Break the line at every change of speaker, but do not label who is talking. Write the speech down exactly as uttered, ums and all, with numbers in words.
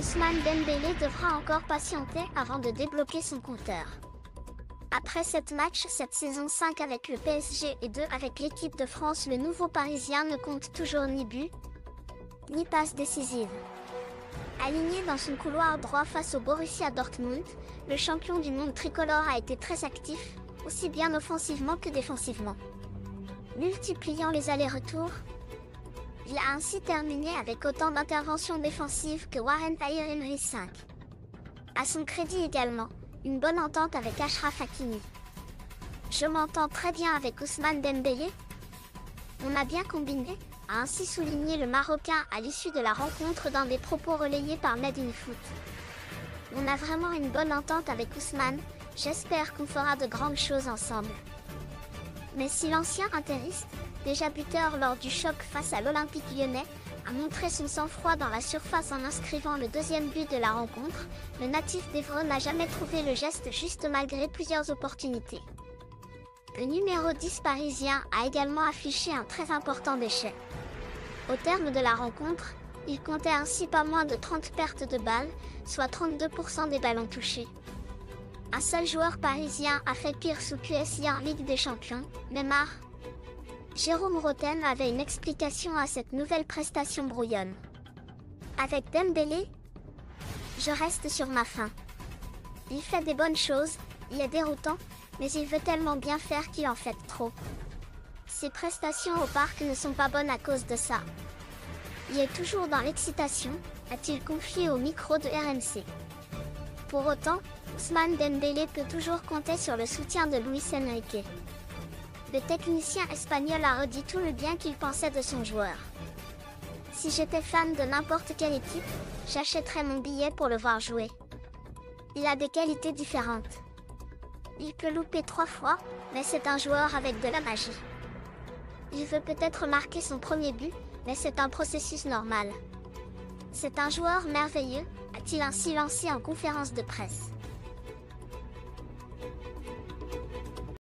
Ousmane Dembélé devra encore patienter avant de débloquer son compteur. Après sept matchs cette saison, cinq avec le P S G et deux avec l'équipe de France, le nouveau Parisien ne compte toujours ni but, ni passe décisive. Aligné dans son couloir droit face au Borussia Dortmund, le champion du monde tricolore a été très actif, aussi bien offensivement que défensivement. Multipliant les allers-retours, il a ainsi terminé avec autant d'interventions défensives que Warren Zaïre-Emery cinq. À son crédit également, une bonne entente avec Achraf Hakimi. Je m'entends très bien avec Ousmane Dembélé. On a bien combiné, a ainsi souligné le Marocain à l'issue de la rencontre dans des propos relayés par Made in Foot. On a vraiment une bonne entente avec Ousmane, j'espère qu'on fera de grandes choses ensemble. Mais si l'ancien interiste, déjà buteur lors du choc face à l'Olympique lyonnais, a montré son sang-froid dans la surface en inscrivant le deuxième but de la rencontre, le natif d'Évreux n'a jamais trouvé le geste juste malgré plusieurs opportunités. Le numéro dix parisien a également affiché un très important déchet. Au terme de la rencontre, il comptait ainsi pas moins de trente pertes de balles, soit trente-deux pour cent des ballons touchés. Un seul joueur parisien a fait pire sous Q S I en Ligue des Champions, Neymar. Jérôme Roten avait une explication à cette nouvelle prestation brouillonne. Avec Dembélé, je reste sur ma faim. Il fait des bonnes choses, il est déroutant, mais il veut tellement bien faire qu'il en fait trop. Ses prestations au parc ne sont pas bonnes à cause de ça. Il est toujours dans l'excitation, a-t-il confié au micro de R M C. Pour autant, Ousmane Dembélé peut toujours compter sur le soutien de Luis Enrique. Le technicien espagnol a redit tout le bien qu'il pensait de son joueur. Si j'étais fan de n'importe quelle équipe, j'achèterais mon billet pour le voir jouer. Il a des qualités différentes. Il peut louper trois fois, mais c'est un joueur avec de la magie. Il veut peut-être marquer son premier but, mais c'est un processus normal. C'est un joueur merveilleux, a-t-il ainsi lancé en conférence de presse.